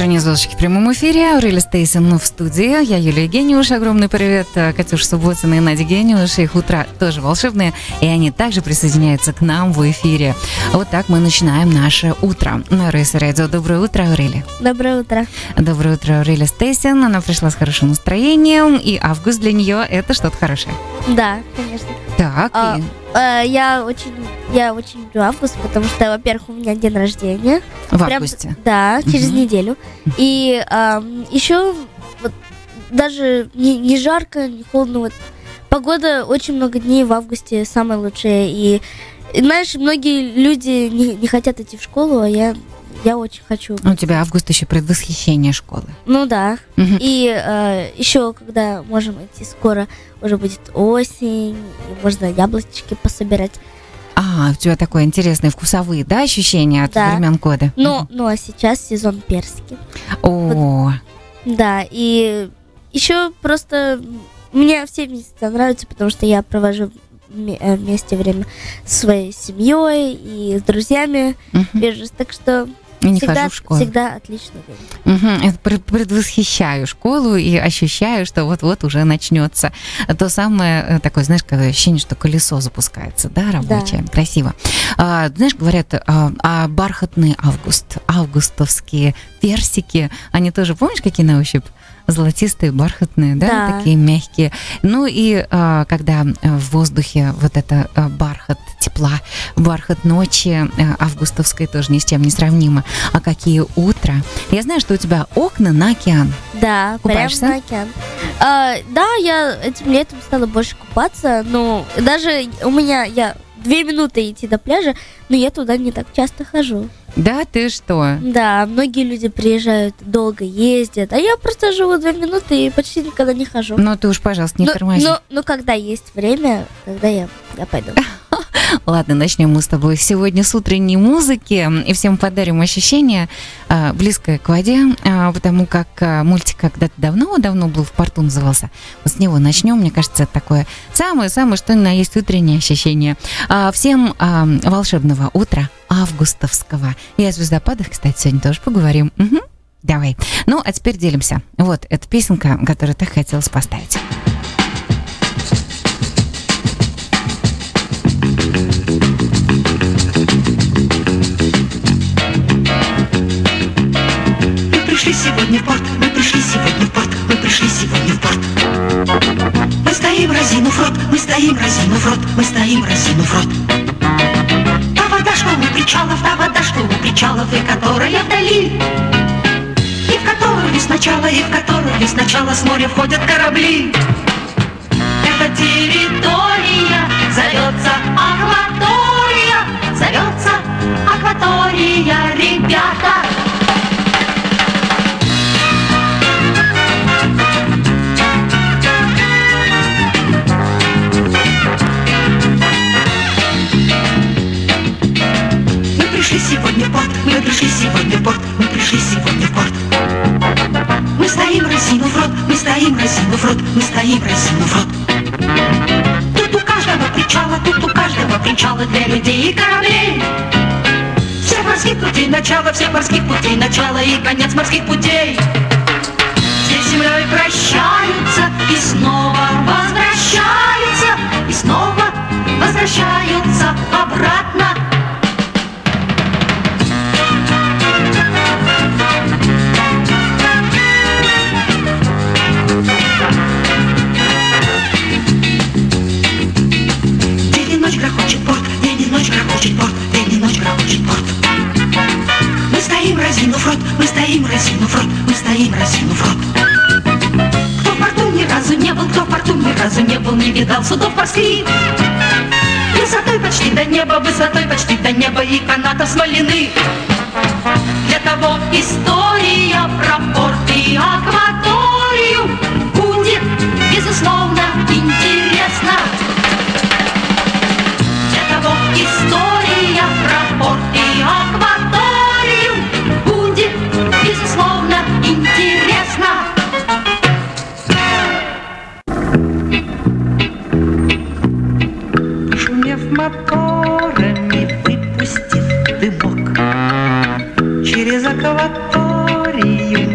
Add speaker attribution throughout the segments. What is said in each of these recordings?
Speaker 1: Танец «Золушки» в прямом эфире. Аурелия Стейсон в студии. Я Юлия Гениуш. Огромный привет Катюше Субботиной и Наде Гениуш. Их утра тоже волшебные. И они также присоединяются к нам в эфире. Вот так мы начинаем наше утро. На Рейс Радио. Доброе утро, Аурелия.
Speaker 2: Доброе утро.
Speaker 1: Доброе утро, Аурелия Стейсон. Она пришла с хорошим настроением. И август для нее это что-то хорошее.
Speaker 2: Да, конечно.
Speaker 1: Так.
Speaker 2: Я очень люблю август, потому что, во-первых, у меня день рождения.
Speaker 1: В августе?
Speaker 2: Да, через неделю. И еще вот, даже не жарко, не холодно. Вот, погода очень много дней в августе самая лучшая. И знаешь, многие люди не хотят идти в школу, а я очень хочу.
Speaker 1: У тебя август еще предвосхищение школы.
Speaker 2: Ну да. И еще, когда можем идти скоро, уже будет осень, и можно яблочки пособирать.
Speaker 1: У тебя такое интересные вкусовые, да, ощущения от времен года?
Speaker 2: Ну, а сейчас сезон персики.
Speaker 1: О.
Speaker 2: Вот. Да, и еще просто мне все месяцы нравятся, потому что я провожу вместе время со своей семьей и с друзьями. Так что
Speaker 1: я не хожу в школу.
Speaker 2: Всегда отличный день.
Speaker 1: Я предвосхищаю школу и ощущаю, что вот-вот уже начнется то самое такое, знаешь, когда ощущение, что колесо запускается, да, рабочее, да. Красиво. Знаешь, говорят, бархатный август, августовские персики, они тоже, помнишь, какие на ощупь? Золотистые, бархатные, да, такие мягкие. Ну и когда в воздухе вот это бархат тепла, бархат ночи августовской тоже ни с чем не сравнимо. А какие утра. Я знаю, что у тебя окна на океан.
Speaker 2: Да,
Speaker 1: купаешься?
Speaker 2: Прямо на океан. Да, я этим летом стала больше купаться, но даже я 2 минуты идти до пляжа, но я туда не так часто хожу.
Speaker 1: Да, ты что?
Speaker 2: Да, многие люди приезжают, долго ездят, а я просто живу 2 минуты и почти никогда не хожу.
Speaker 1: Ну ты уж, пожалуйста, не тормози.
Speaker 2: Но когда есть время, тогда я пойду.
Speaker 1: Ладно, начнем мы с тобой сегодня с утренней музыки и всем подарим ощущение близкое к воде, потому как мультик когда-то давно был в порту назывался. Вот с него начнем, мне кажется, это такое самое-самое, что ни на есть утреннее ощущение. Всем волшебного утра августовского. И о звездопадах, кстати, сегодня тоже поговорим. Давай. Ну, а теперь делимся. Вот эта песенка, которую так хотелось поставить.
Speaker 3: Мы пришли сегодня в порт, мы пришли сегодня в порт, мы пришли сегодня в порт. Мы стоим, разинув рот, мы стоим, разинув рот, мы стоим, разинув рот. Та вода, что у причалов, та вода, что у причалов, и которая вдали, и в которую сначала с моря входят корабли. Эта территория зовется акватория, ребята. Мы пришли сегодня в порт, мы пришли сегодня в порт, мы пришли сегодня в порт. Мы стоим, разинув рот, мы стоим, разинув рот, мы стоим, разинув рот. Тут у каждого причала для людей и кораблей. Всех морских путей начало и конец морских путей. Здесь с землей прощаются и снова возвращаются обратно. Мы стоим, разинув рот, мы стоим, разинув рот, мы стоим, разинув рот. Кто в порту ни разу не был, кто в порту ни разу не был, не видал судов морских. Высотой почти до неба и канатов смоляных. Для того история про порт и акваторию будет, безусловно, интересна. Для того история про порт и акваторию будет, безусловно, интересна. Шумев моторами, выпустив дымок, через акваторию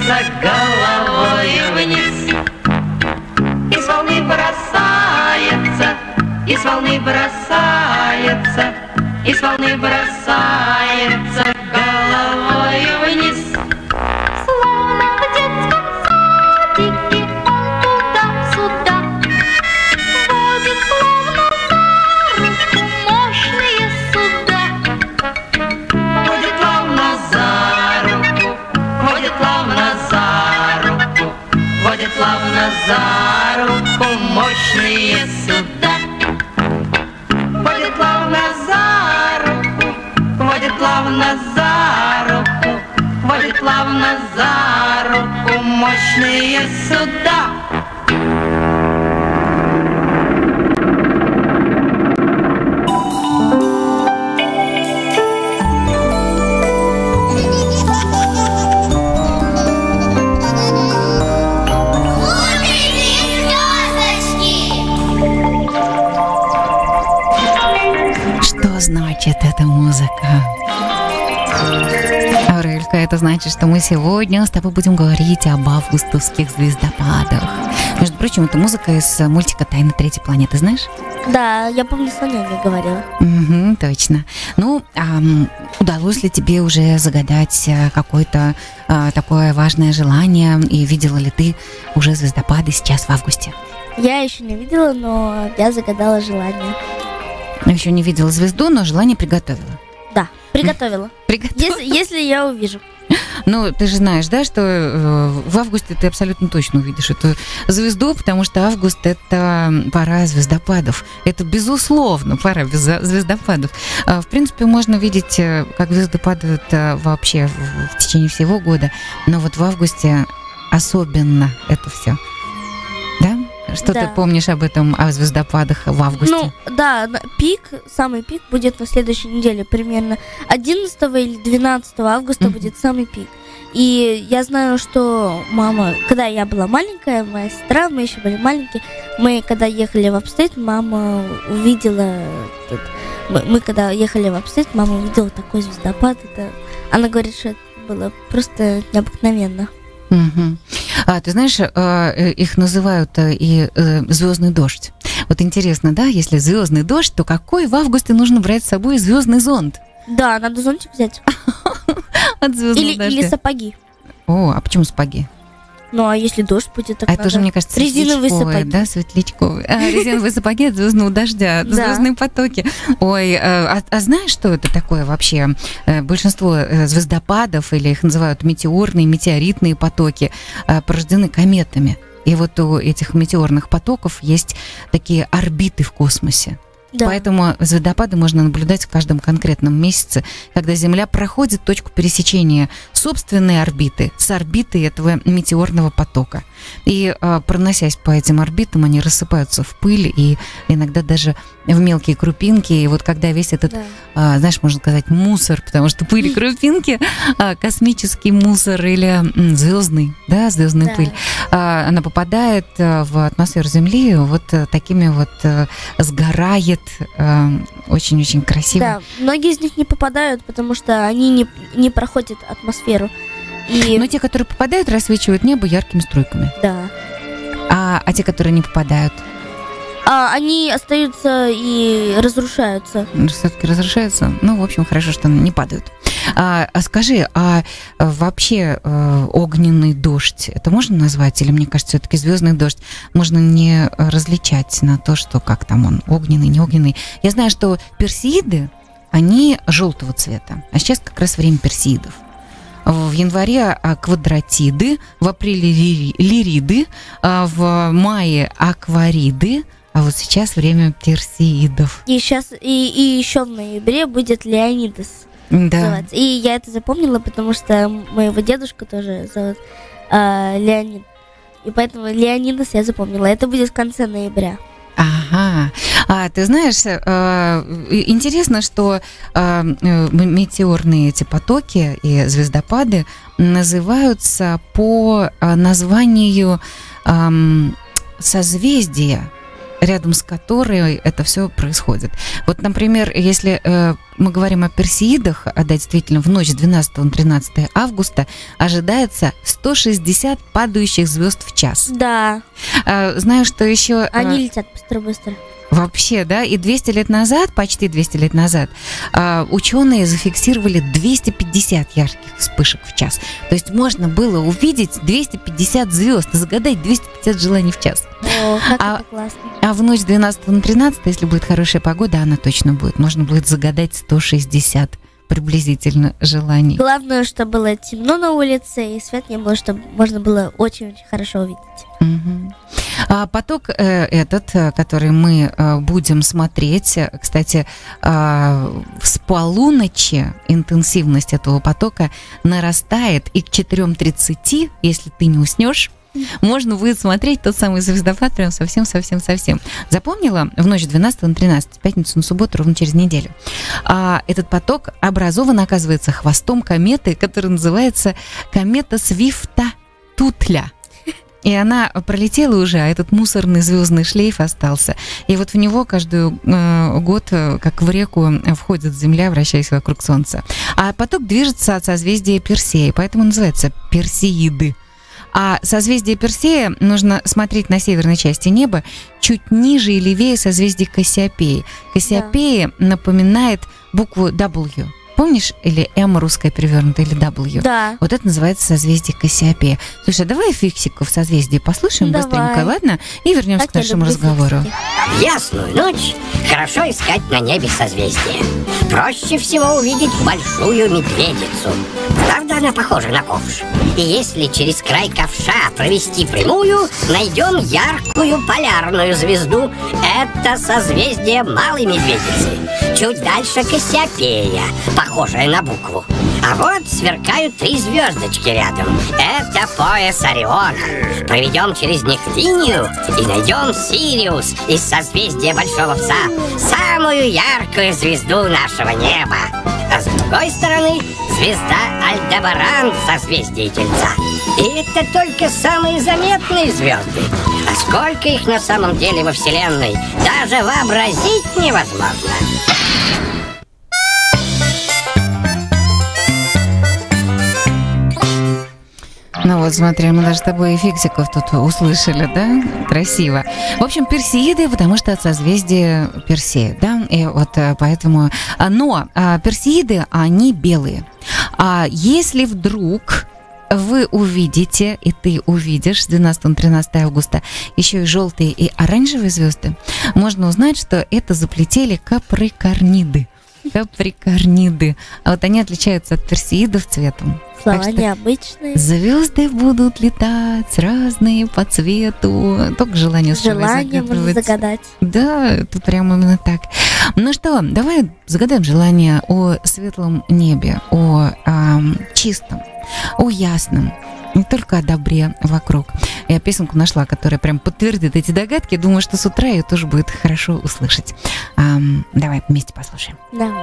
Speaker 3: головою вниз. И с волны бросается, и с волны бросается, и с волны бросается головою вниз.
Speaker 4: Словно в детском садике он туда-сюда водит словно за руку мощные суда.
Speaker 3: Водит плавно за руку, водит плавно за руку, водит плавно за руку мощные суда. Водит плавно за руку, водит плавно за руку, водит плавно за руку мощные суда.
Speaker 1: Что значит эта музыка? Аурелька, это значит, что мы сегодня с тобой будем говорить об августовских звездопадах. Между прочим, это музыка из мультика «Тайна третьей планеты», знаешь?
Speaker 2: Да, я помню, Соня мне говорила.
Speaker 1: Угу, точно. Ну, удалось ли тебе уже загадать какое-то такое важное желание? И видела ли ты уже звездопады сейчас в августе?
Speaker 2: Я еще не видела, но я загадала желание.
Speaker 1: Еще не видела звезду, но желание приготовила.
Speaker 2: Да, приготовила. Если я увижу.
Speaker 1: Ну, ты же знаешь, да, что в августе ты абсолютно точно увидишь эту звезду, потому что август – это пора звездопадов. Это, безусловно, пора звездопадов. В принципе, можно видеть, как звезды падают вообще в течение всего года, но вот в августе особенно это все. Да? Что
Speaker 2: Да.
Speaker 1: ты помнишь об этом, о звездопадах в августе?
Speaker 2: Ну, да, самый пик будет на следующей неделе. Примерно 11 или 12 августа будет самый пик. И я знаю, что мама, когда я была маленькая, моя сестра, мы еще были маленькие, мы когда ехали в апстейт, мама увидела... Мы когда ехали в апстейт, мама увидела такой звездопад. Она говорит, что это было просто необыкновенно.
Speaker 1: Угу. Ты знаешь, их называют и звездный дождь. Вот интересно, да, если звездный дождь, то какой в августе нужно брать с собой звездный зонт?
Speaker 2: Да, надо зонтик взять.
Speaker 1: От звездного дождя.
Speaker 2: Или сапоги.
Speaker 1: О, а почему сапоги?
Speaker 2: Ну, а если дождь будет, так
Speaker 1: А это
Speaker 2: надо
Speaker 1: же, мне кажется,
Speaker 2: резиновые
Speaker 1: светлячковые,
Speaker 2: сапоги.
Speaker 1: да, светлячковые. Резиновые сапоги от звездного дождя,
Speaker 2: Да.
Speaker 1: звездные потоки. Ой, а знаешь, что это такое вообще? Большинство звездопадов, или их называют метеорные, метеоритные потоки, порождены кометами. И вот у этих метеорных потоков есть такие орбиты в космосе.
Speaker 2: Да.
Speaker 1: Поэтому звездопады можно наблюдать в каждом конкретном месяце, когда Земля проходит точку пересечения собственной орбиты с орбитой этого метеорного потока. И проносясь по этим орбитам, они рассыпаются в пыль и иногда даже в мелкие крупинки. И вот когда весь этот, знаешь, можно сказать, мусор, потому что пыль и крупинки, космический мусор или звездный, да, звездная
Speaker 2: Да.
Speaker 1: пыль, она попадает в атмосферу Земли, вот такими вот сгорает очень-очень красиво.
Speaker 2: Да, многие из них не попадают, потому что они не проходят атмосферу. И
Speaker 1: Но те, которые попадают, рассвечивают небо яркими струйками.
Speaker 2: да.
Speaker 1: А те, которые не попадают,
Speaker 2: Они остаются и разрушаются.
Speaker 1: все-таки разрушаются. Ну, в общем, хорошо, что не падают. Скажи, вообще огненный дождь, это можно назвать? Или, мне кажется, все-таки звездный дождь можно не различать на то, что как там он, огненный, не огненный. Я знаю, что персеиды, они желтого цвета. А сейчас как раз время персеидов. В январе квадратиды, в апреле лириды, в мае аквариды, а вот сейчас время персеидов.
Speaker 2: И сейчас и еще в ноябре будет Леонидас
Speaker 1: Да.
Speaker 2: называться. И я это запомнила, потому что моего дедушку тоже зовут Леонид. И поэтому Леонидас я запомнила. Это будет в конце ноября.
Speaker 1: Ага. Ты знаешь, интересно, что метеорные эти потоки и звездопады называются по названию созвездия, рядом с которой это все происходит. Вот, например, если мы говорим о Персеидах, да, действительно, в ночь с 12 на 13 августа ожидается 160 падающих звезд в час.
Speaker 2: Да.
Speaker 1: Знаю, что еще...
Speaker 2: Они летят быстро-быстро.
Speaker 1: Вообще, да, и 200 лет назад, почти 200 лет назад, ученые зафиксировали 250 ярких вспышек в час. То есть можно было увидеть 250 звезд, загадать 250 желаний в час.
Speaker 2: О, как это классно.
Speaker 1: А в ночь 12 на 13, если будет хорошая погода, она точно будет, можно будет загадать 160 приблизительно желаний.
Speaker 2: Главное, чтобы было темно на улице, и свет не было, чтобы можно было очень-очень хорошо увидеть.
Speaker 1: Угу. Поток этот, который мы будем смотреть, кстати, с полуночи интенсивность этого потока нарастает, и к 4:30, если ты не уснешь, можно будет смотреть тот самый звездопад прям совсем-совсем-совсем. Запомнила? В ночь 12 на 13, пятницу на субботу, ровно через неделю. Этот поток образован, оказывается, хвостом кометы, которая называется комета Свифта-Тутля. И она пролетела уже, а этот мусорный звездный шлейф остался. И вот в него каждый год, как в реку, входит Земля, вращаясь вокруг Солнца. А поток движется от созвездия Персея, поэтому называется Персеиды. А созвездие Персея нужно смотреть на северной части неба, чуть ниже и левее созвездия Кассиопеи. Кассиопея напоминает букву W. Помнишь, или М русская перевернутая, или W?
Speaker 2: Да.
Speaker 1: Вот это называется созвездие Кассиопея. Слушай, давай фиксиков созвездие послушаем быстренько, ладно? И вернемся к нашему разговору.
Speaker 5: В ясную ночь хорошо искать на небе созвездие. Проще всего увидеть большую медведицу. Правда, она похожа на ковш. И если через край ковша провести прямую, найдем яркую полярную звезду. Это созвездие Малой Медведицы. Чуть дальше Кассиопея, похожая на букву. А вот сверкают 3 звездочки рядом. Это пояс Ориона. Проведем через них линию и найдем Сириус из созвездия Большого Пса, самую яркую звезду нашего неба. А с другой стороны звезда Альдебаран в созвездии Тельца. И это только самые заметные звезды. А сколько их на самом деле во Вселенной, даже вообразить невозможно.
Speaker 1: Ну вот, смотри, мы даже с тобой и фиксиков тут услышали, да? Красиво. В общем, Персеиды, потому что от созвездия Персея, да? И вот поэтому... Но Персеиды, они белые. А если вдруг вы увидите, и ты увидишь с 12 на 13 августа еще и желтые и оранжевые звезды, можно узнать, что это заплетели Каприкорниды. Каприкорниды. А вот они отличаются от персеидов цветом.
Speaker 2: Слова необычные.
Speaker 1: Звезды будут летать разные по цвету. Только желание
Speaker 2: можно загадать.
Speaker 1: Да, это прям именно так. Ну что, давай загадаем желание о светлом небе, о чистом, о ясном. Не только о добре вокруг. Я песенку нашла, которая прям подтвердит эти догадки. Думаю, что с утра ее тоже будет хорошо услышать. Давай вместе послушаем.
Speaker 2: Давай.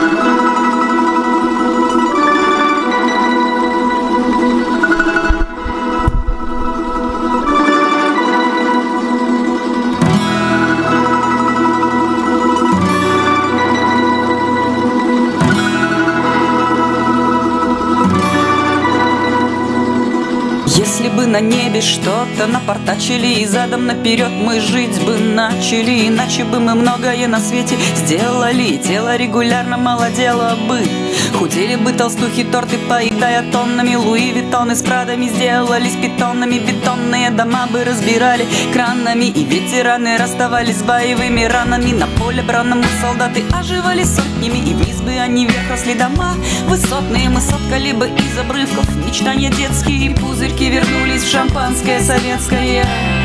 Speaker 6: Если бы на небе что-то напортачили, и задом наперед мы жить бы начали, иначе бы мы многое на свете сделали. Тело регулярно молодело бы, худели бы толстухи торты, поедая тоннами. Луи Виттоны с Прадами сделались питонами, бетонные дома бы разбирали кранами, и ветераны расставались с боевыми ранами. На поле бранному солдаты оживали сотнями, и вниз бы они вверх росли дома высотные. Мы соткали бы из обрывков мечтания детские, пузырьки вернулись в шампанское советское.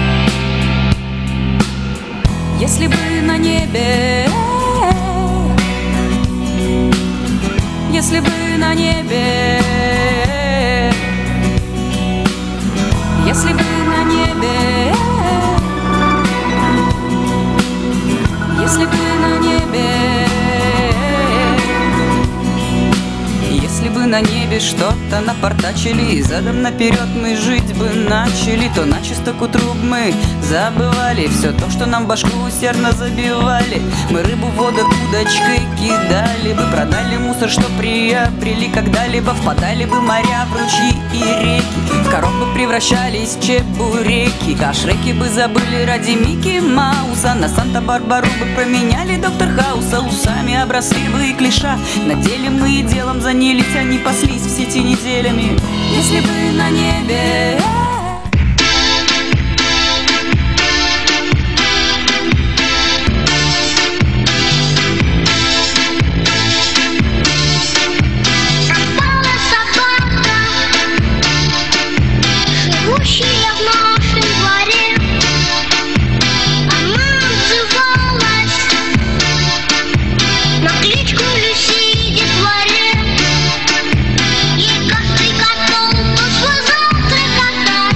Speaker 6: Если бы на небе, если бы на небе, если бы на небе, если бы на небе, если бы на небе небе что-то напортачили, и задом наперед мы жить бы начали, то начисто к утру мы забывали все то, что нам в башку усердно забивали. Мы рыбу в воду удочкой кидали бы, продали мусор, что приобрели когда-либо, впадали бы моря в ручьи и реки, в коров бы превращались чебуреки, а Шреки бы забыли ради Микки Мауса, на Санта-Барбару бы променяли Доктор Хауса, усами обросли бы и клиша. На деле мы и делом занялись, а не паслись в сети неделями. Если бы на небе
Speaker 4: Пропала собака, живущая в нашем дворе. Она отзывалась на кличку Люси детворе. Ей каждый котел пошла завтракать.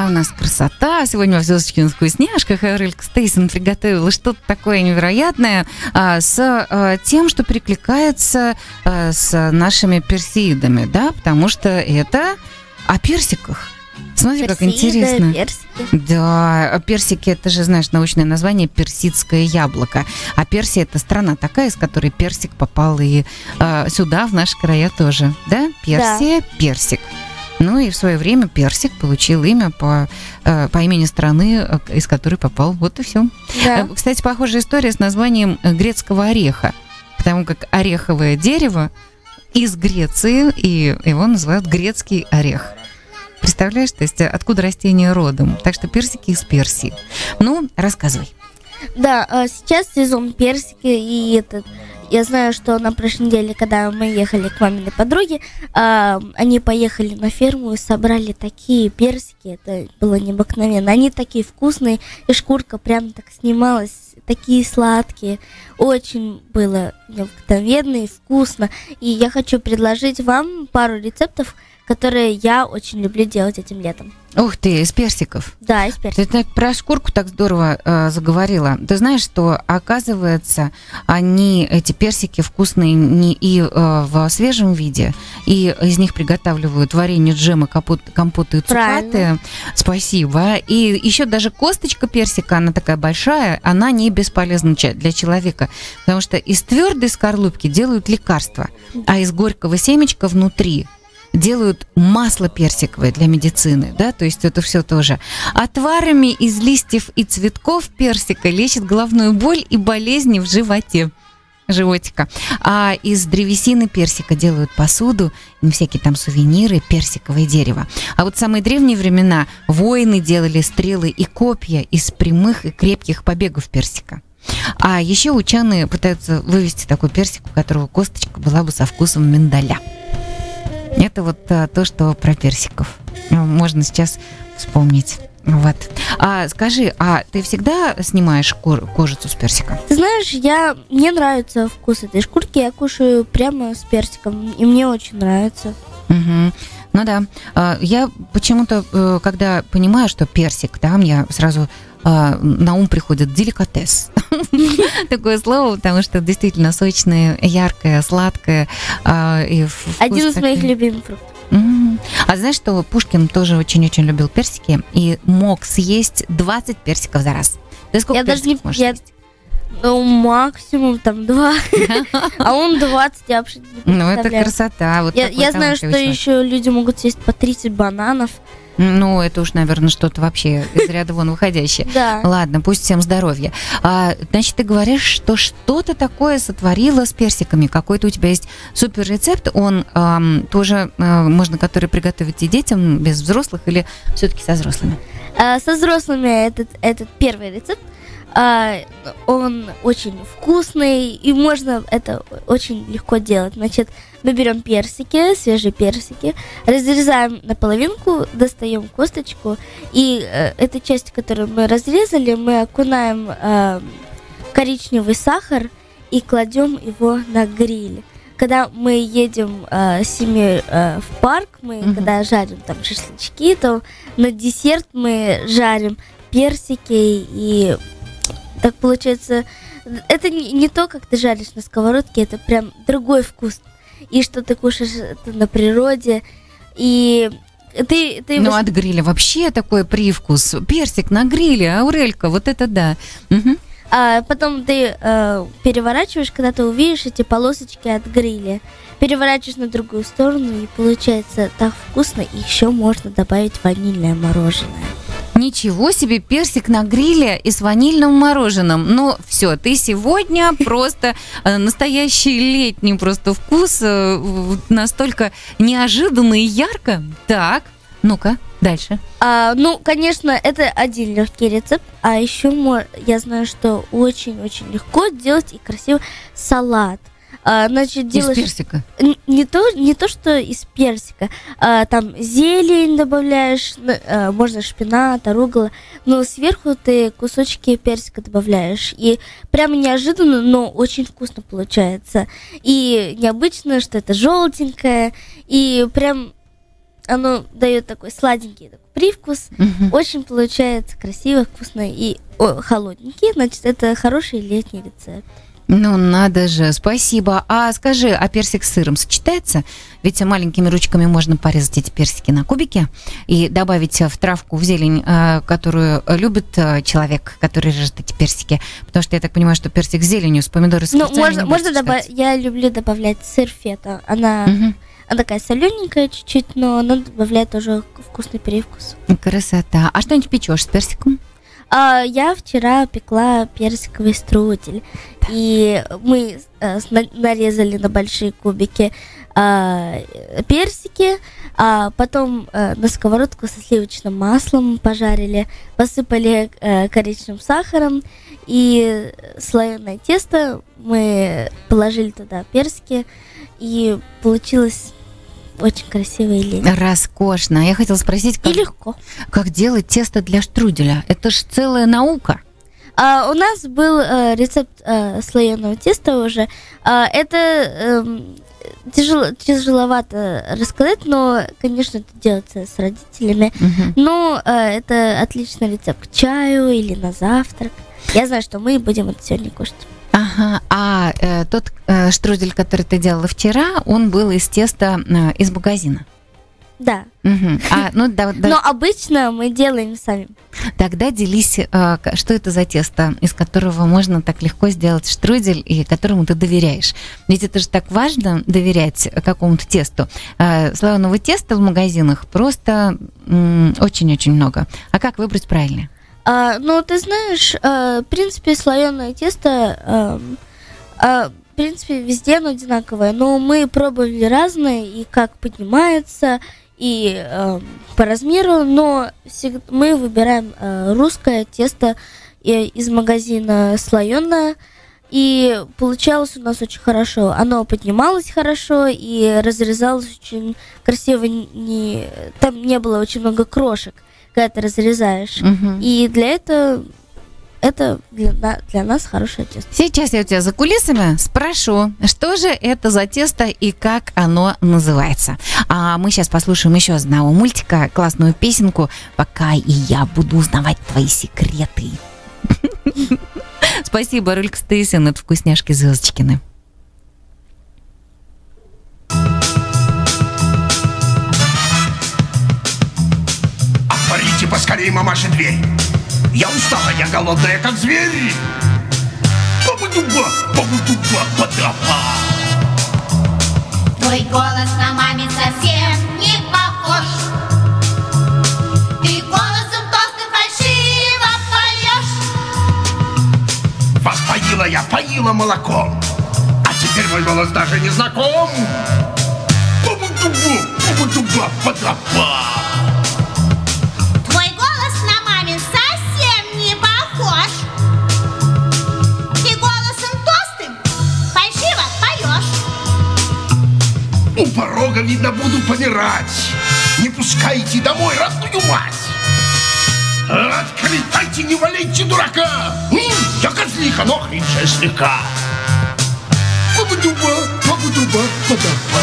Speaker 1: у нас красота. Сегодня во Звездочкиных вкусняшках Аурелька Стейсон приготовила что-то такое невероятное с тем, что перекликается с нашими персеидами, да, потому что это о персиках. Смотри, как интересно.
Speaker 2: Персики.
Speaker 1: Да, персики, это же, знаешь, научное название персидское яблоко. А Персия — это страна такая, из которой персик попал и сюда, в наши края тоже. Да? Персия, персик. Ну и в свое время персик получил имя по имени страны, из которой попал. Вот и все.
Speaker 2: Да.
Speaker 1: Кстати, похожая история с названием грецкого ореха, потому как ореховое дерево из Греции, и его называют грецкий орех. Представляешь, то есть откуда растение родом? Так что персики из Персии. Ну, рассказывай.
Speaker 2: Да, сейчас сезон персики, и я знаю, что на прошлой неделе, когда мы ехали к маминой подруге, они поехали на ферму и собрали такие персики, это было необыкновенно. Они такие вкусные, и шкурка прям так снималась, такие сладкие. Очень было необыкновенно и вкусно. И я хочу предложить вам пару рецептов, которые я очень люблю делать этим летом.
Speaker 1: Ух ты, из персиков.
Speaker 2: Да, из персиков.
Speaker 1: Ты про шкурку так здорово заговорила. Ты знаешь, что, оказывается, эти персики вкусные не и в свежем виде, и из них приготавливают варенье, джемы, компоты и цукаты.
Speaker 2: Правильно.
Speaker 1: Спасибо. И еще даже косточка персика, она такая большая, она не бесполезна для человека, потому что из твердой скорлупки делают лекарства, а из горького семечка внутри делают масло персиковое для медицины, да, то есть это все тоже. Отварами из листьев и цветков персика лечат головную боль и болезни в животика. А из древесины персика делают посуду, всякие там сувениры, персиковое дерево. А вот в самые древние времена воины делали стрелы и копья из прямых и крепких побегов персика. А еще ученые пытаются вывести такой персик, у которого косточка была бы со вкусом миндаля. Это вот то, что про персиков можно сейчас вспомнить. Вот. Скажи, ты всегда снимаешь кожицу с персика?
Speaker 2: Ты знаешь, мне нравится вкус этой шкурки, я кушаю прямо с персиком, и мне очень нравится.
Speaker 1: Угу. Ну да, я почему-то, когда понимаю, что персик, да, мне сразу на ум приходит деликатес. Такое слово, потому что действительно сочное, яркое, сладкое.
Speaker 2: Один из моих любимых фруктов.
Speaker 1: А знаешь, что Пушкин тоже очень-очень любил персики и мог съесть 20 персиков за раз? Ты сколько персиков можешь съесть?
Speaker 2: Ну, максимум там 2. А он 20, я вообще не представляю.
Speaker 1: Ну, это красота. Вот
Speaker 2: я знаю, что еще люди могут съесть по 30 бананов.
Speaker 1: Ну, это уж, наверное, что-то вообще из ряда вон выходящее.
Speaker 2: Да.
Speaker 1: Ладно, пусть всем здоровья. Значит, ты говоришь, что что-то такое сотворила с персиками. Какой-то у тебя есть супер рецепт. Он тоже можно, который приготовить и детям без взрослых или все-таки со взрослыми?
Speaker 2: Со взрослыми этот первый рецепт. Он очень вкусный, и можно это очень легко делать. Значит, мы берем персики, свежие персики, разрезаем на половинку, достаем косточку, и эту часть, которую мы разрезали, мы окунаем в коричневый сахар и кладем его на гриль. Когда мы едем с семьей в парк, когда жарим там шашлычки, то на десерт мы жарим персики, и так получается, это не то, как ты жаришь на сковородке, это прям другой вкус. И что ты кушаешь это на природе, и ты
Speaker 1: Ну, от гриля вообще такой привкус. Персик на гриле, Аурелька, вот это да. Угу.
Speaker 2: А потом ты переворачиваешь, когда ты увидишь эти полосочки от гриля. Переворачиваешь на другую сторону, и получается так вкусно. И еще можно добавить ванильное мороженое.
Speaker 1: Ничего себе, персик на гриле и с ванильным мороженым. Ну, все, ты сегодня просто настоящий летний просто вкус, настолько неожиданно и ярко. Так, ну-ка, дальше.
Speaker 2: Ну, конечно, это один легкий рецепт, а еще я знаю, что очень-очень легко делать и красиво салат. Значит, делаешь...
Speaker 1: Из персика?
Speaker 2: Не то, что из персика. Там зелень добавляешь, можно шпинат, арugula, но сверху ты кусочки персика добавляешь. И прямо неожиданно, но очень вкусно получается. И необычно, что это желтенькое, и прям оно дает такой сладенький такой привкус. Очень получается красиво, вкусно и холодненький. Значит, это хороший летний рецепт.
Speaker 1: Ну, надо же, спасибо. А скажи, а персик с сыром сочетается? Ведь маленькими ручками можно порезать эти персики на кубики и добавить в травку, в зелень, которую любит человек, который режет эти персики. Потому что я так понимаю, что персик с зеленью, с помидором с огурцами
Speaker 2: можно добавить. Я люблю добавлять сыр фета. Она такая солененькая чуть-чуть, но она добавляет тоже вкусный привкус.
Speaker 1: Красота. А что-нибудь печешь с персиком?
Speaker 2: Я вчера пекла персиковый струдель, и мы нарезали на большие кубики персики, а потом на сковородку со сливочным маслом пожарили, посыпали коричневым сахаром, и слоеное тесто мы положили туда персики, и получилось очень красиво и легко.
Speaker 1: Роскошно. Я хотела спросить,
Speaker 2: и легко.
Speaker 1: Как делать тесто для штруделя? Это ж целая наука.
Speaker 2: У нас был рецепт слоеного теста уже. Это тяжеловато рассказать, но, конечно, это делается с родителями. Но это отличный рецепт к чаю или на завтрак. Я знаю, что мы будем это сегодня кушать.
Speaker 1: Ага, а тот штрудель, который ты делала вчера, он был из теста из магазина?
Speaker 2: Да.
Speaker 1: Но
Speaker 2: обычно мы делаем сами.
Speaker 1: Тогда делись, что это за тесто, из которого можно так легко сделать штрудель и которому ты доверяешь. Ведь это же так важно, доверять какому-то тесту. Слоеного теста в магазинах просто очень-очень много. А как выбрать правильное?
Speaker 2: Ты знаешь, в принципе, слоеное тесто, в принципе, везде оно одинаковое, но мы пробовали разные, и как поднимается, и по размеру, но мы выбираем русское тесто из магазина слоеное, и получалось у нас очень хорошо. Оно поднималось хорошо и разрезалось очень красиво, там не было очень много крошек, когда ты разрезаешь. И для этого это для нас хорошее тесто.
Speaker 1: Сейчас я у тебя за кулисами спрошу, что же это за тесто и как оно называется. А мы сейчас послушаем еще одного мультика, классную песенку, пока и я буду узнавать твои секреты. Спасибо, Рулька Стейсен, это вкусняшки Звездочкины.
Speaker 7: Отворите поскорее, мамаша, дверь. Я устала, я голодная, как зверь. Баба-дуба, баба-дуба-ба-да-ба.
Speaker 4: Твой голос на маме совсем не похож. Ты голосом толстым фальшиво поешь.
Speaker 7: Вас поила я, поила молоком, а теперь мой голос даже не знаком. Баба-дуба, баба-дуба-ба-да-ба. У порога, видно, буду помирать. Не пускайте домой родную мать. Откликайте, не валяйте дурака. Я козлиха, но хрипшая слегка. Баба-дуба, баба-дуба, ба-да-ба.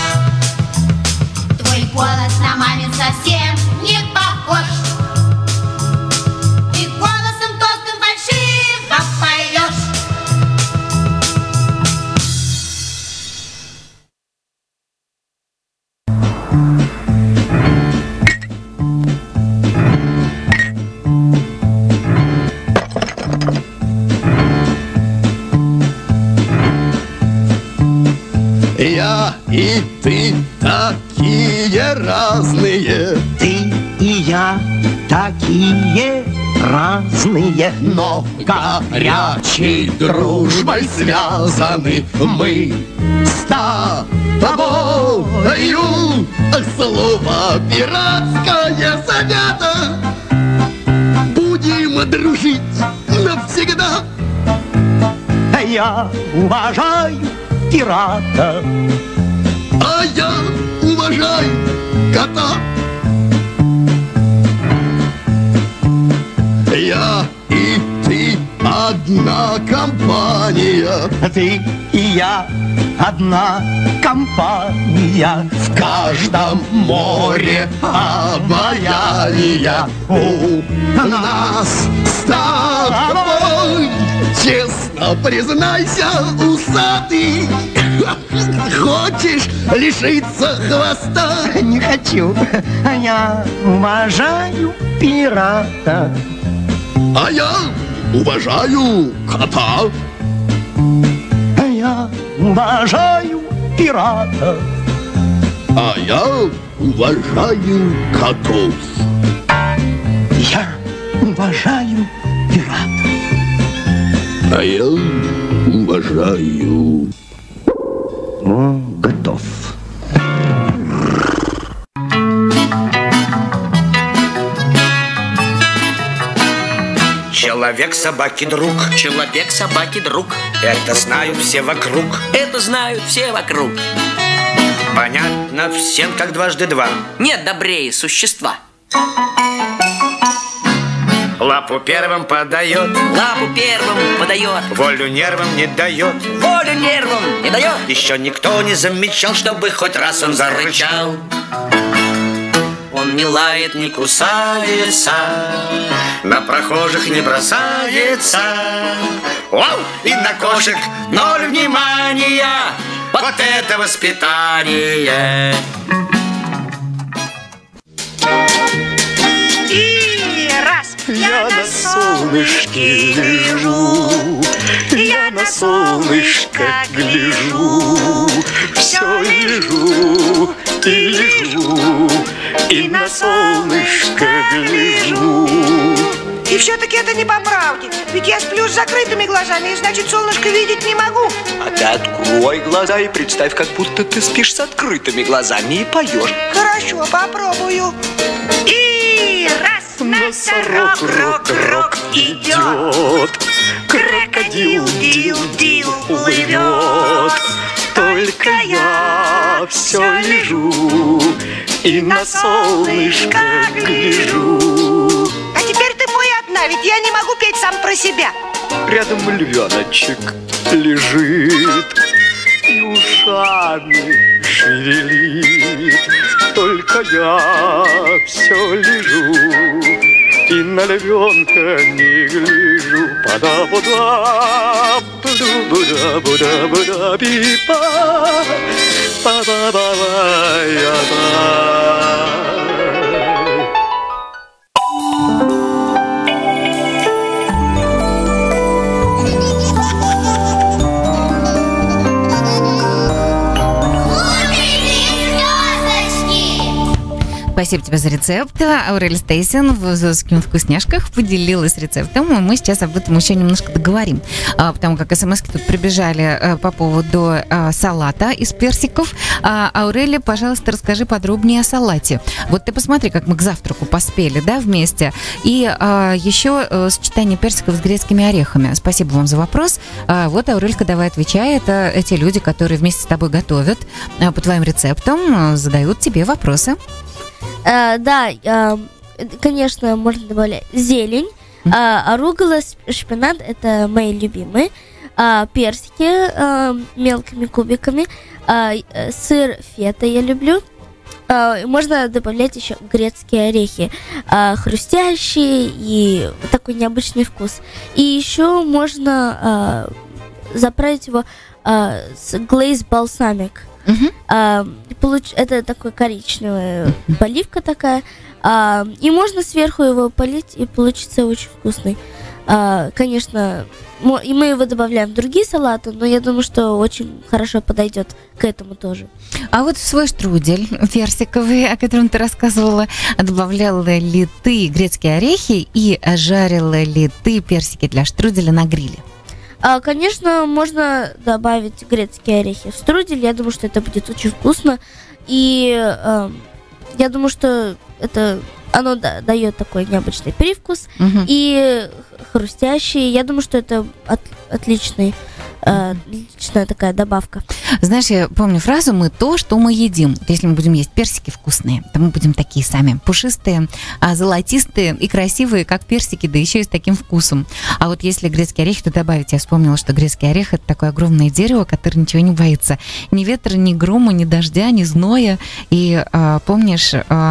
Speaker 4: Твой голос на мамин совсем не похож. Ты голосом толстым фальшиво поешь.
Speaker 8: Я и ты такие разные.
Speaker 9: Ты и я такие разные,
Speaker 8: но горячей дружбой связаны мы с тобою. Слово пиратское завято. Будем дружить навсегда.
Speaker 9: Я уважаю пирата,
Speaker 8: а я уважаю кота. Я и ты одна компания.
Speaker 9: Ты и я одна компания.
Speaker 8: В каждом море обаяния у нас с тобой. Честно признайся, усатый, хочешь лишиться хвоста?
Speaker 9: Не хочу, я уважаю пирата.
Speaker 8: А я уважаю кота.
Speaker 9: А я уважаю пирата.
Speaker 8: А я уважаю котов.
Speaker 9: Я уважаю пирата.
Speaker 8: А я уважаю...
Speaker 9: О, готов.
Speaker 10: Человек собаки друг.
Speaker 11: Человек собаки друг.
Speaker 10: Это знают все вокруг.
Speaker 11: Это знают все вокруг.
Speaker 10: Понятно всем, как дважды два.
Speaker 11: Нет добрее существа.
Speaker 10: Лапу первым подает.
Speaker 11: Лапу первым подает.
Speaker 10: Волю нервам не дает.
Speaker 11: Волю нервам не дает.
Speaker 10: Еще никто не замечал, чтобы хоть раз он зарычал.
Speaker 11: Он не лает, не кусается,
Speaker 10: на прохожих не бросается. Вау! И на кошек ноль внимания. Вот это воспитание.
Speaker 4: И раз
Speaker 9: Я на солнышке лежу, я на солнышко гляжу, все лежу и лежу, и на солнышко гляжу.
Speaker 4: И все-таки это не по правде. Ведь я сплю с закрытыми глазами, и значит солнышко видеть не могу.
Speaker 12: А ты открой глаза и представь, как будто ты спишь с открытыми глазами и поешь.
Speaker 4: Хорошо, попробую. И раз
Speaker 9: Носорог, рок, идет, крокодил, дил, плывет. Только я все лежу и на солнышко гляжу.
Speaker 4: А теперь ты пой одна, ведь я не могу петь сам про себя.
Speaker 9: Рядом львеночек лежит и ушами шевелит. Только я все лежу и на львенка не гляжу. Па-да-бу-да, бу-да-бу-да-бу-да-бу-да-би-па, па-ба-ба-ба-я-ба.
Speaker 1: Спасибо тебе за рецепт. Аурель Стейсин в «Золотых вкусняшках» поделилась рецептом, и мы сейчас об этом еще немножко договорим, потому как смс-ки тут прибежали по поводу салата из персиков. Аурелия, пожалуйста, расскажи подробнее о салате. Вот ты посмотри, как мы к завтраку поспели, да, вместе. И еще сочетание персиков с грецкими орехами. Спасибо вам за вопрос. Вот Аурелька, давай отвечай. Это те люди, которые вместе с тобой готовят по твоим рецептам, задают тебе вопросы.
Speaker 2: Да, конечно, можно добавлять зелень, арugula, шпинат, это мои любимые, персики мелкими кубиками, сыр фета я люблю. Можно добавлять еще грецкие орехи, хрустящие и такой необычный вкус. И еще можно заправить его с глейз бальсамик. Это такой коричневая поливка такая. И можно сверху его полить, и получится очень вкусный. Конечно, и мы его добавляем в другие салаты, но я думаю, что очень хорошо подойдет к этому тоже.
Speaker 1: А вот в свой штрудель персиковый, о котором ты рассказывала, добавляла ли ты грецкие орехи и жарила ли ты персики для штруделя на гриле?
Speaker 2: Конечно, можно добавить грецкие орехи в штрудель. Я думаю, что это будет очень вкусно. И я думаю, что оно дает такой необычный привкус. И хрустящий. Я думаю, что это отличный личная такая добавка.
Speaker 1: Знаешь, я помню фразу «мы то, что мы едим». Если мы будем есть персики вкусные, то мы будем такие сами пушистые, золотистые и красивые, как персики, да еще и с таким вкусом. А вот если грецкий орех, то добавить, я вспомнила, что грецкий орех – это такое огромное дерево, которое ничего не боится. Ни ветра, ни грома, ни дождя, ни зноя. И помнишь,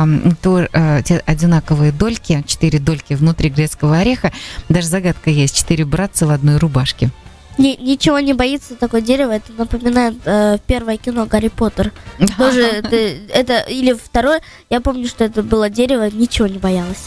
Speaker 1: те одинаковые дольки, 4 дольки внутри грецкого ореха, даже загадка есть, 4 братца в одной рубашке.
Speaker 2: Ничего не боится такое дерево. Это напоминает первое кино «Гарри Поттер». Тоже это или второе. Я помню, что это было дерево, ничего не боялось.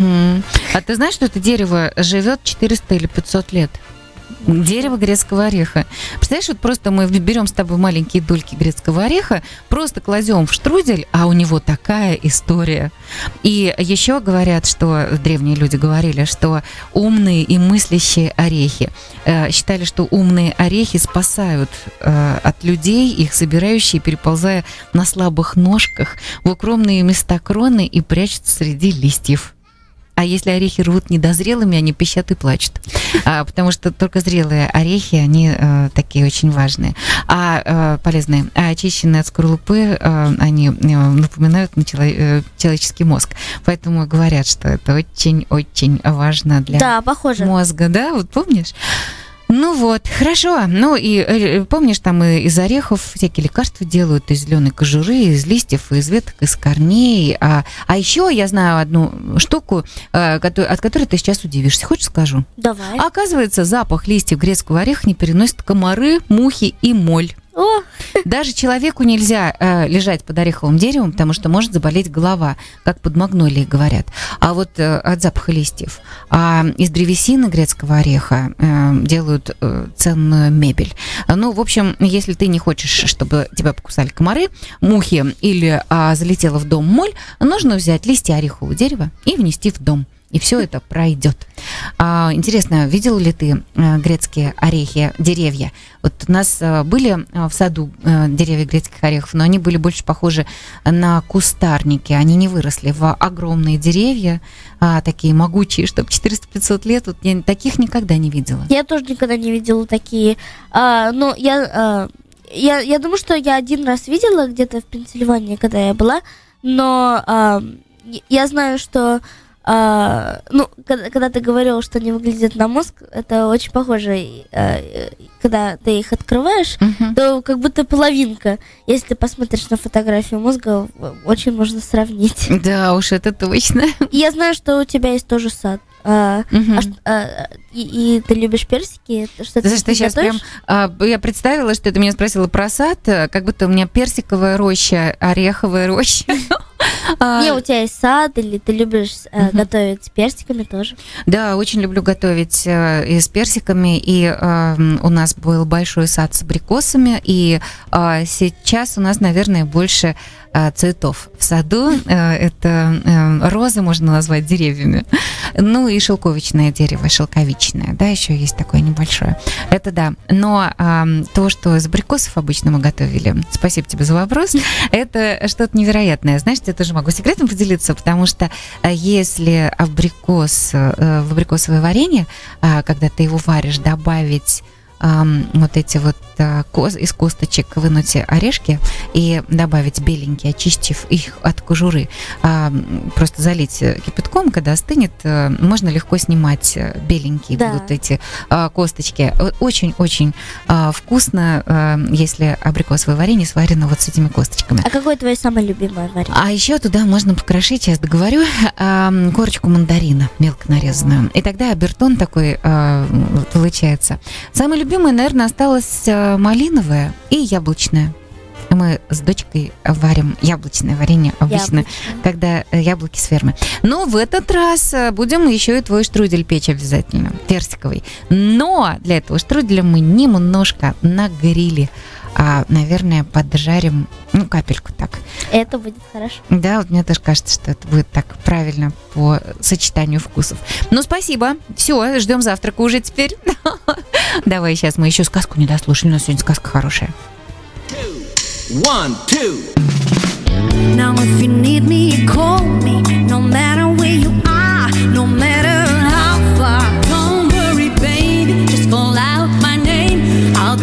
Speaker 1: А ты знаешь, что это дерево живет 400 или 500 лет? Дерево грецкого ореха. Представляешь, вот просто мы берем с тобой маленькие дольки грецкого ореха, просто кладем в штрудель, а у него такая история. И еще говорят, что древние люди говорили, что умные и мыслящие орехи. Считали, что умные орехи спасают от людей, их собирающие, переползая на слабых ножках в укромные места кроны и прячутся среди листьев. А если орехи рвут недозрелыми, они пищат и плачут. Потому что только зрелые орехи, они такие очень важные. Полезные. А очищенные от скорлупы, они напоминают на человеческий мозг. Поэтому говорят, что это очень-очень важно для мозга. Да, вот помнишь? Ну вот, хорошо. Ну и помнишь, там из орехов всякие лекарства делают, из зеленой кожуры, из листьев, из веток, из корней. А еще я знаю одну штуку, от которой ты сейчас удивишься. Хочешь, скажу?
Speaker 2: Давай.
Speaker 1: Оказывается, запах листьев грецкого ореха не переносят комары, мухи и моль. Даже человеку нельзя лежать под ореховым деревом, потому что может заболеть голова, как под магнолией говорят. А вот от запаха листьев. А из древесины грецкого ореха делают ценную мебель. Ну, в общем, если ты не хочешь, чтобы тебя покусали комары, мухи или залетела в дом моль, нужно взять листья орехового дерева и внести в дом. И все это пройдет. Интересно, видел ли ты грецкие орехи, деревья? Вот у нас были в саду деревья грецких орехов, но они были больше похожи на кустарники. Они не выросли в огромные деревья, такие могучие, чтобы 400-500 лет. Вот я таких никогда не видела.
Speaker 2: Я тоже никогда не видела такие. Но я думаю, что я один раз видела где-то в Пенсильвании, когда я была. Но я знаю, что когда ты говорил, что они выглядят на мозг, это очень похоже. Когда ты их открываешь, то как будто половинка. Если ты посмотришь на фотографию мозга, очень можно сравнить.
Speaker 1: Да уж, это точно.
Speaker 2: И я знаю, что у тебя есть тоже сад. И ты любишь персики? Что ты
Speaker 1: сейчас прям, я представила, что ты меня спросила про сад, как будто у меня персиковая роща, ореховая роща.
Speaker 2: Не, у тебя есть сад, или ты любишь готовить с персиками тоже?
Speaker 1: Да, очень люблю готовить и с персиками, и у нас был большой сад с абрикосами, и сейчас у нас, наверное, больше цветов в саду. Это розы можно назвать деревьями. Ну и шелковичное дерево, шелковичное, да, еще есть такое небольшое. Это да. Но то, что из абрикосов обычно мы готовили, спасибо тебе за вопрос, это что-то невероятное. Знаешь, я тоже могу секретом поделиться, потому что если в абрикосовое варенье, когда ты его варишь, добавить вот эти вот из косточек вынуть орешки и добавить беленькие, очистив их от кожуры, просто залить кипятком, когда остынет, можно легко снимать беленькие будут эти косточки. Очень-очень вкусно, если абрикосовое варенье сварено вот с этими косточками.
Speaker 2: А какое твое самое любимое варенье?
Speaker 1: А еще туда можно покрошить, сейчас договорю, корочку мандарина мелко нарезанную. И тогда обертон такой получается. Самое любимое, наверное, осталось малиновое и яблочное. Мы с дочкой варим яблочное варенье обычно, когда яблоки с фермы. Но в этот раз будем еще и твой штрудель печь обязательно, персиковый. Но для этого штруделя мы немножко на гриле, наверное, поджарим, капельку так.
Speaker 2: Это будет хорошо.
Speaker 1: Да, вот мне тоже кажется, что это будет так правильно по сочетанию вкусов. Ну, спасибо. Все, ждем завтрака уже теперь. Давай сейчас мы еще сказку не дослушали. У нас сегодня сказка хорошая.
Speaker 13: 1, 2. Now if you need me, you call me. No matter where you are, no matter how far. Don't worry, baby, just call out my name. I'll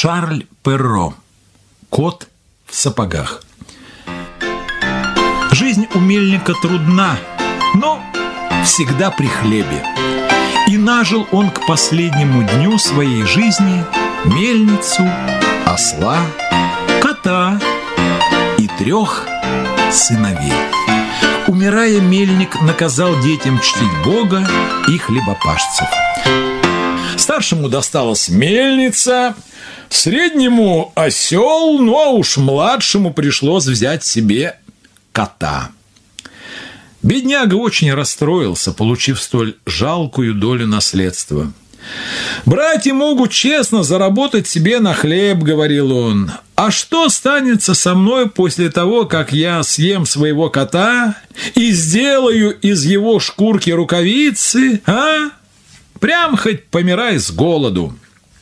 Speaker 14: Шарль Перро. Кот в сапогах. Жизнь у мельника трудна, но всегда при хлебе. И нажил он к последнему дню своей жизни мельницу, осла, кота и 3 сыновей. Умирая, мельник наказал детям чтить Бога и хлебопашцев. Старшему досталась мельница, среднему осел, ну а уж младшему пришлось взять себе кота. Бедняга очень расстроился, получив столь жалкую долю наследства. «Братья могут честно заработать себе на хлеб», — говорил он. «А что станется со мной после того, как я съем своего кота и сделаю из его шкурки рукавицы, а? Прям хоть помирай с голоду».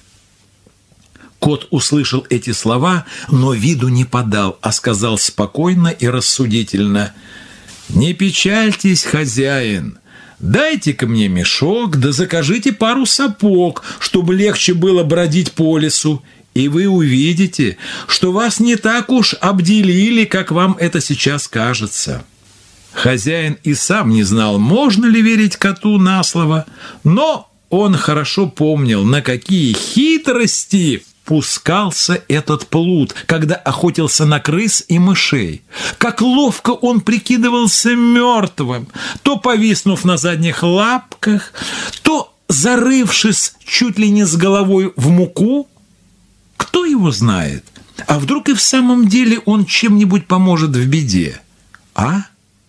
Speaker 14: Кот услышал эти слова, но виду не подал, а сказал спокойно и рассудительно: «Не печальтесь, хозяин, дайте-ка мне мешок, да закажите пару сапог, чтобы легче было бродить по лесу, и вы увидите, что вас не так уж обделили, как вам это сейчас кажется». Хозяин и сам не знал, можно ли верить коту на слово, но он хорошо помнил, на какие хитрости пускался этот плут, когда охотился на крыс и мышей. Как ловко он прикидывался мертвым, то повиснув на задних лапках, то зарывшись чуть ли не с головой в муку. Кто его знает? А вдруг и в самом деле он чем-нибудь поможет в беде? А?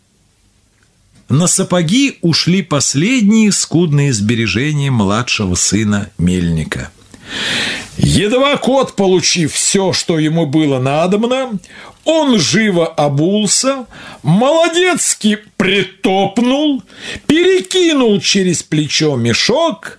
Speaker 14: На сапоги ушли последние скудные сбережения младшего сына мельника. Едва кот, получив все, что ему было надобно, он живо обулся, молодецки притопнул, перекинул через плечо мешок,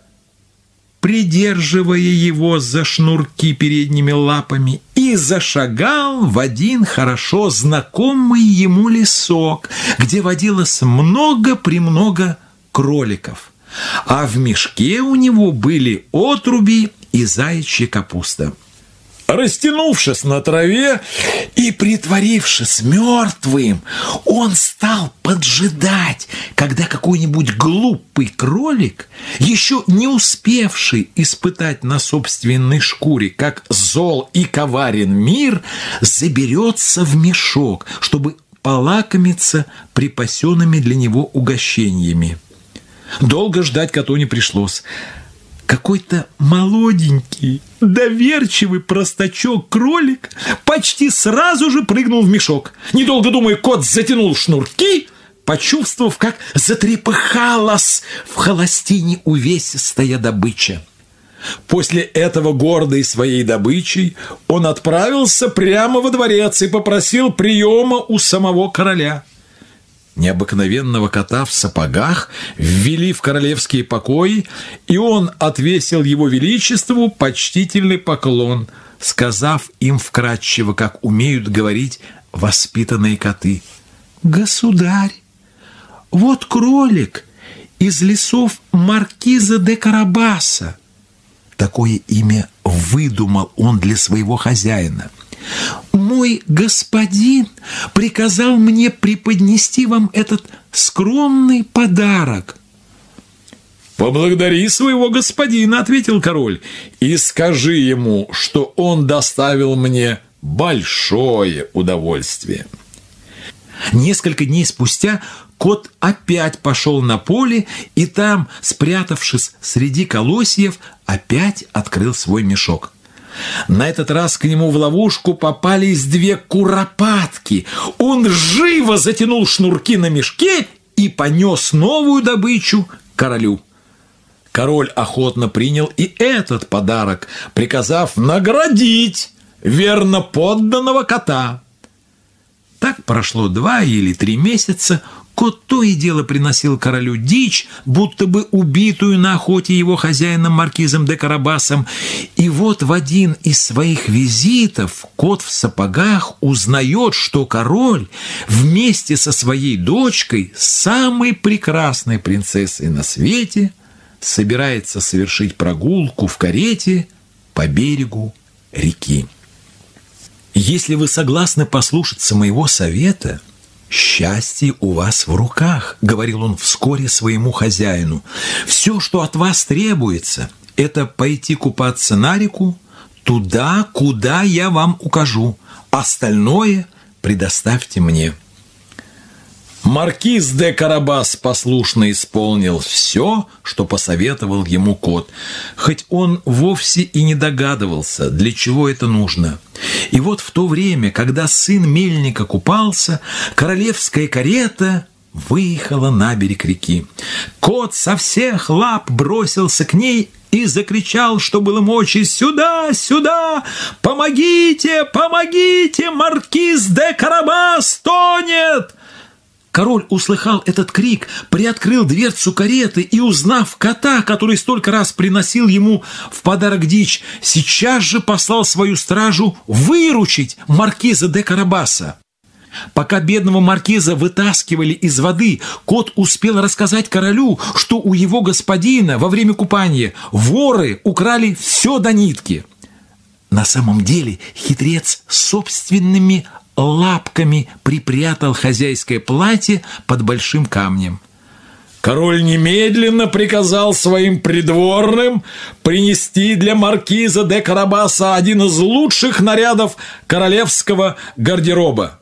Speaker 14: придерживая его за шнурки передними лапами, и зашагал в один хорошо знакомый ему лесок, где водилось много-премного кроликов, а в мешке у него были отруби и заячья капуста. Растянувшись на траве и притворившись мертвым, он стал поджидать, когда какой-нибудь глупый кролик, еще не успевший испытать на собственной шкуре, как зол и коварен мир, заберется в мешок, чтобы полакомиться припасенными для него угощениями. Долго ждать коту не пришлось. Какой-то молоденький, доверчивый простачок-кролик почти сразу же прыгнул в мешок. Недолго думая, кот затянул шнурки, почувствовав, как затрепыхалась в холостине увесистая добыча. После этого, гордый своей добычей, он отправился прямо во дворец и попросил приема у самого короля. Необыкновенного кота в сапогах ввели в королевские покои, и он отвесил его величеству почтительный поклон, сказав им вкратчиво, как умеют говорить воспитанные коты: «Государь, вот кролик из лесов маркиза де Карабаса». Такое имя выдумал он для своего хозяина. «Мой господин приказал мне преподнести вам этот скромный подарок». «Поблагодари своего господина», — ответил король, «и скажи ему, что он доставил мне большое удовольствие». Несколько дней спустя кот опять пошел на поле и там, спрятавшись среди колосьев, опять открыл свой мешок. На этот раз к нему в ловушку попались 2 куропатки. Он живо затянул шнурки на мешке и понес новую добычу королю. Король охотно принял и этот подарок, приказав наградить верно подданного кота. Так прошло 2 или 3 месяца. Кот то и дело приносил королю дичь, будто бы убитую на охоте его хозяином маркизом де Карабасом. И вот в один из своих визитов кот в сапогах узнает, что король вместе со своей дочкой, самой прекрасной принцессой на свете, собирается совершить прогулку в карете по берегу реки. Если вы согласны послушаться моего совета, счастье у вас в руках, говорил он вскоре своему хозяину. Все, что от вас требуется, это пойти купаться на реку, туда, куда я вам укажу. Остальное предоставьте мне. Маркиз де Карабас послушно исполнил все, что посоветовал ему кот, хоть он вовсе и не догадывался, для чего это нужно. И вот в то время, когда сын мельника купался, королевская карета выехала на берег реки. Кот со всех лап бросился к ней и закричал, что было мочи: «Сюда, сюда! Помогите, помогите! Маркиз де Карабас тонет!» Король услыхал этот крик, приоткрыл дверцу кареты и, узнав кота, который столько раз приносил ему в подарок дичь, сейчас же послал свою стражу выручить маркиза де Карабаса. Пока бедного маркиза вытаскивали из воды, кот успел рассказать королю, что у его господина во время купания воры украли все до нитки. На самом деле хитрец собственными лапками припрятал хозяйское платье под большим камнем. Король немедленно приказал своим придворным принести для маркиза де Карабаса один из лучших нарядов королевского гардероба.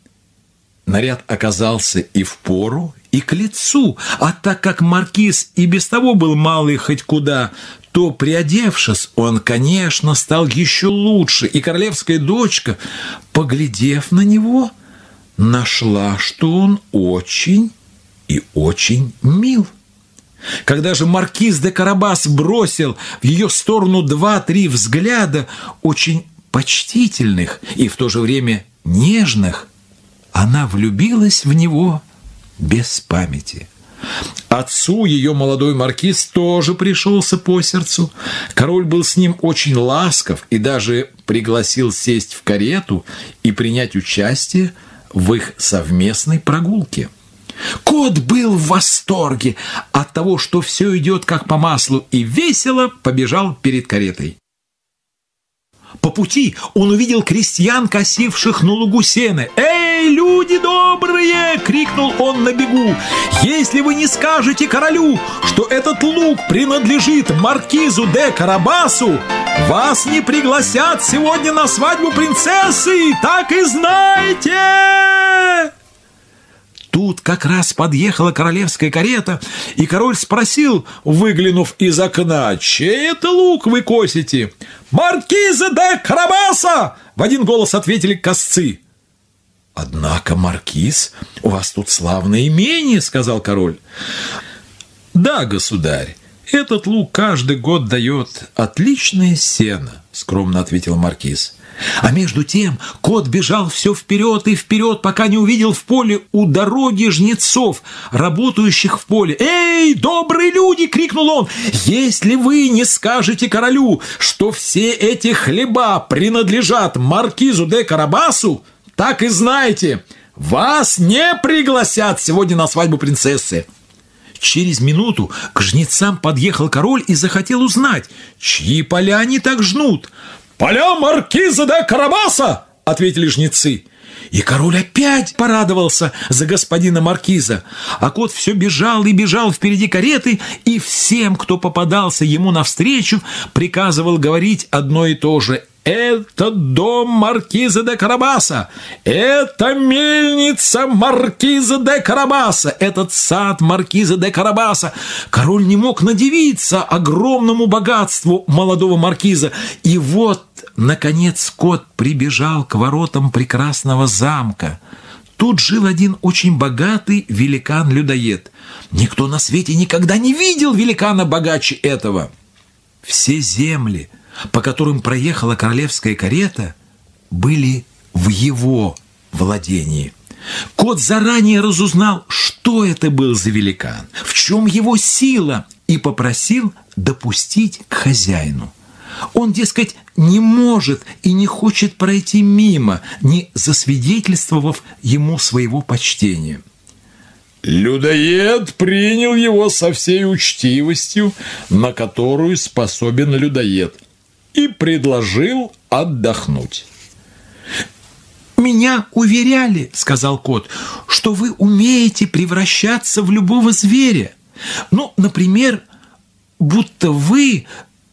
Speaker 14: Наряд оказался и впору, и к лицу, а так как маркиз и без того был малый хоть куда, то, приодевшись, он, конечно, стал еще лучше, и королевская дочка, поглядев на него, нашла, что он очень и очень мил. Когда же маркиз де Карабас бросил в ее сторону 2-3 взгляда, очень почтительных и в то же время нежных, она влюбилась в него без памяти. Отцу ее молодой маркиз тоже пришелся по сердцу. Король был с ним очень ласков и даже пригласил сесть в карету и принять участие в их совместной прогулке. Кот был в восторге от того, что все идет как по маслу, и весело побежал перед каретой. По пути он увидел крестьян, косивших на лугу сено. «Эй, люди добрые!» — крикнул он на бегу. «Если вы не скажете королю, что этот луг принадлежит маркизу де Карабасу, вас не пригласят сегодня на свадьбу принцессы, так и знайте!» Тут как раз подъехала королевская карета, и король спросил, выглянув из окна: «Чей это лук вы косите?» «Маркиза де Карабаса!» — в один голос ответили косцы. «Однако, маркиз, у вас тут славное имение», — сказал король. «Да, государь, этот луг каждый год дает отличное сено», — скромно ответил маркиз. А между тем кот бежал все вперед и вперед, пока не увидел в поле у дороги жнецов, работающих в поле. «Эй, добрые люди!» — крикнул он. «Если вы не скажете королю, что все эти хлеба принадлежат маркизу де Карабасу, так и знайте, вас не пригласят сегодня на свадьбу принцессы». Через минуту к жнецам подъехал король и захотел узнать, чьи поля они так жнут. «Поля маркиза де Карабаса!» — ответили жнецы. И король опять порадовался за господина маркиза. А кот все бежал и бежал впереди кареты, и всем, кто попадался ему навстречу, приказывал говорить одно и то же: «Это дом маркиза де Карабаса! Это мельница маркиза де Карабаса! Этот сад маркиза де Карабаса!» Король не мог надивиться огромному богатству молодого маркиза. И вот, наконец, кот прибежал к воротам прекрасного замка. Тут жил один очень богатый великан-людоед. Никто на свете никогда не видел великана богаче этого. Все земли, по которым проехала королевская карета, были в его владении. Кот заранее разузнал, что это был за великан, в чем его сила, и попросил допустить к хозяину. Он, дескать, не может и не хочет пройти мимо, не засвидетельствовав ему своего почтения. Людоед принял его со всей учтивостью, на которую способен людоед. и предложил отдохнуть. «Меня уверяли, — сказал кот, — что вы умеете превращаться в любого зверя. Ну, например, будто вы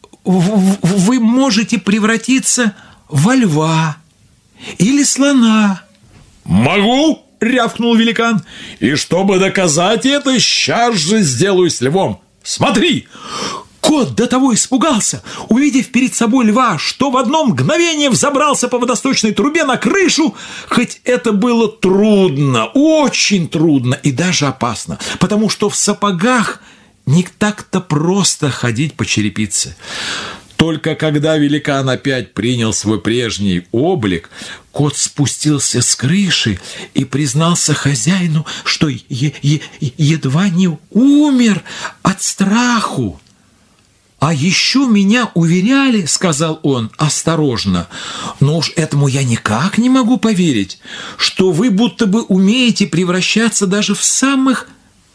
Speaker 14: можете превратиться во льва или слона». «Могу!» — рявкнул великан. «И чтобы доказать это, сейчас же сделаю с львом. Смотри!» Кот до того испугался, увидев перед собой льва, что в одно мгновение взобрался по водосточной трубе на крышу, хоть это было трудно, очень трудно и даже опасно, потому что в сапогах не так-то просто ходить по черепице. Только когда великан опять принял свой прежний облик, кот спустился с крыши и признался хозяину, что едва не умер от страху. «А еще меня уверяли, — сказал он осторожно, — но уж этому я никак не могу поверить, что вы будто бы умеете превращаться даже в самых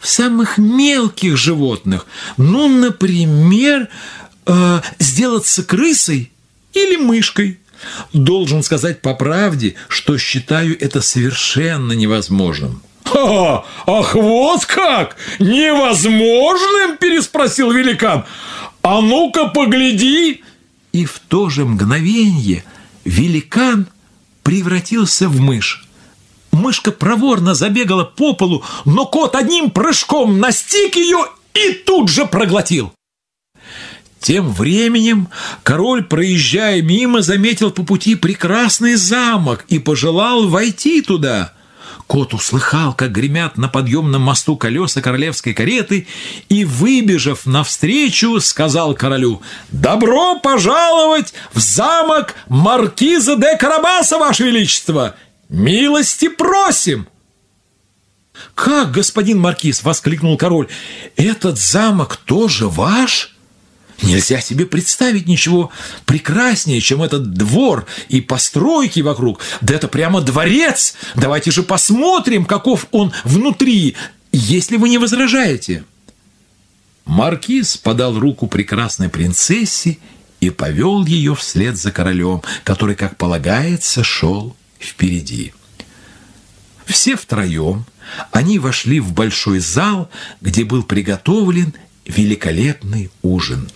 Speaker 14: мелких животных. Ну, например, сделаться крысой или мышкой. Должен сказать по правде, что считаю это совершенно невозможным». «Ах, вот как! Невозможным?» – переспросил великан. «А ну-ка, погляди!» И в то же мгновенье великан превратился в мышь. Мышка проворно забегала по полу, но кот одним прыжком настиг ее и тут же проглотил. Тем временем король, проезжая мимо, заметил по пути прекрасный замок и пожелал войти туда. Кот услыхал, как гремят на подъемном мосту колеса королевской кареты, и, выбежав навстречу, сказал королю: «Добро пожаловать в замок маркиза де Карабаса, Ваше Величество! Милости просим!» «Как, господин маркиз!» — воскликнул король. «Этот замок тоже ваш?» Нельзя себе представить ничего прекраснее, чем этот двор и постройки вокруг. Да это прямо дворец! Давайте же посмотрим, каков он внутри, если вы не возражаете. Маркиз подал руку прекрасной принцессе и повел ее вслед за королем, который, как полагается, шел впереди. Все втроем они вошли в большой зал, где был приготовлен великолепный ужин.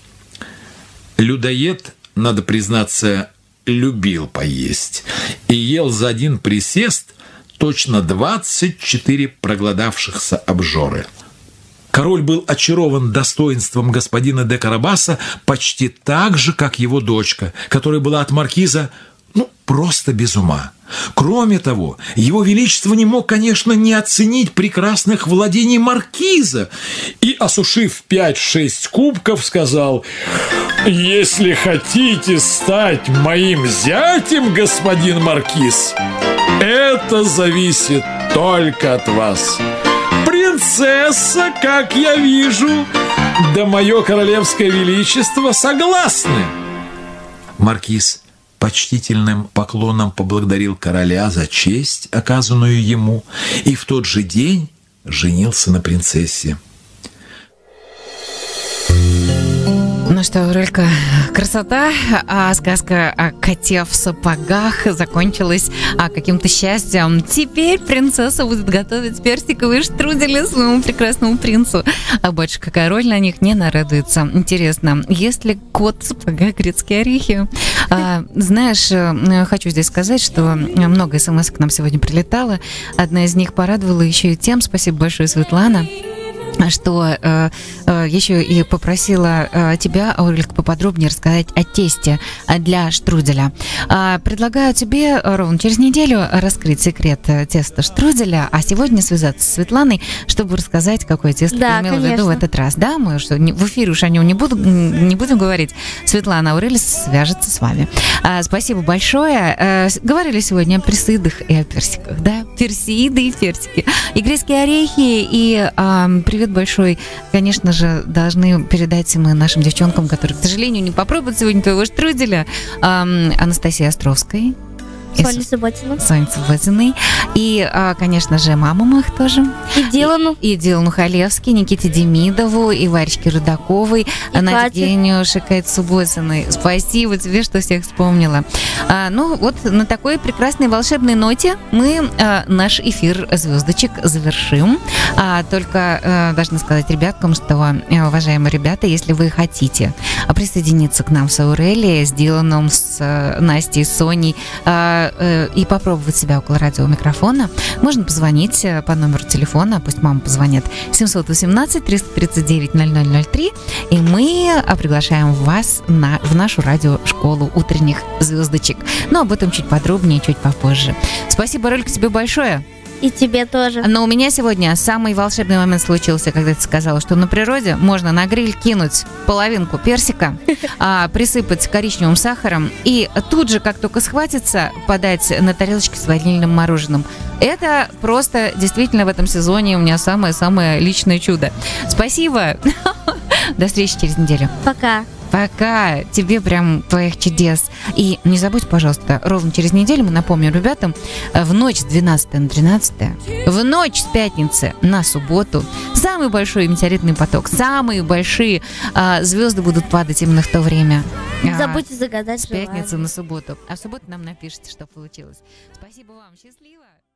Speaker 14: Людоед, надо признаться, любил поесть и ел за один присест точно 24 проголодавшихся обжоры. Король был очарован достоинством господина де Карабаса почти так же, как его дочка, которая была от маркиза просто без ума. Кроме того, его величество не мог, конечно, не оценить прекрасных владений маркиза и, осушив 5-6 кубков, сказал: «Если хотите стать моим зятем, господин маркиз, это зависит только от вас. Принцесса, как я вижу, да мое королевское величество согласны». Маркиз почтительным поклоном поблагодарил короля за честь, оказанную ему, и в тот же день женился на принцессе.
Speaker 1: Ну что, Аурелька, красота, а сказка о коте в сапогах закончилась каким-то счастьем. Теперь принцесса будет готовить персиковые штрудели своему прекрасному принцу, а батюшка-король на них не нарадуется. Интересно, есть ли кот в сапогах грецкие орехи? Знаешь, хочу здесь сказать, что много смс к нам сегодня прилетало. Одна из них порадовала еще и тем, спасибо большое, Светлана, что еще и попросила тебя, Аурелька, поподробнее рассказать о тесте для штруделя. Предлагаю тебе ровно через неделю раскрыть секрет теста штруделя, а сегодня связаться с Светланой, чтобы рассказать, какое тесто ты имела в виду в этот раз. Да, мы что, в эфире уж о нем не будем говорить. Светлана Аурелия свяжется с вами. Спасибо большое. Говорили сегодня о персидах и о персиках, да? Персиды и персики. И грецкие орехи, и привет большой, конечно же, должны передать мы нашим девчонкам, которые, к сожалению, не попробуют сегодня твоего штруделя, Анастасии Островской,
Speaker 2: Соня Субботина.
Speaker 1: Соня Субботиной. И, конечно же, мамам их тоже.
Speaker 2: И Дилану.
Speaker 1: И Дилану Халевски, Никите Демидову, и Варечке Рудаковой, Наде Денюшек, Кате Субботиной. Спасибо тебе, что всех вспомнила. Ну, вот на такой прекрасной волшебной ноте мы наш эфир «Звездочек» завершим. Только должна сказать ребяткам, что, уважаемые ребята, если вы хотите присоединиться к нам с Аурелией, с Диланом, с Настей, с Соней и попробовать себя около радиомикрофона, можно позвонить по номеру телефона, пусть мама позвонит, 718-339-0003, и мы приглашаем вас в нашу радиошколу утренних звездочек. Но об этом чуть подробнее, чуть попозже. Спасибо, Ролька, тебе большое.
Speaker 2: И тебе тоже.
Speaker 1: Но у меня сегодня самый волшебный момент случился, когда ты сказала, что на природе можно на гриль кинуть половинку персика, присыпать коричневым сахаром и тут же, как только схватится, подать на тарелочке с ванильным мороженым. Это просто действительно в этом сезоне у меня самое-самое личное чудо. Спасибо. До встречи через неделю.
Speaker 2: Пока.
Speaker 1: Пока. Тебе прям твоих чудес. И не забудь, пожалуйста, ровно через неделю, мы напомним ребятам, в ночь с 12 на 13, в ночь с пятницы на субботу, самый большой метеоритный поток, самые большие звезды будут падать именно в то время.
Speaker 2: Не забудьте загадать
Speaker 1: с пятницы на субботу. А в субботу нам напишите, что получилось. Спасибо вам. Счастливо.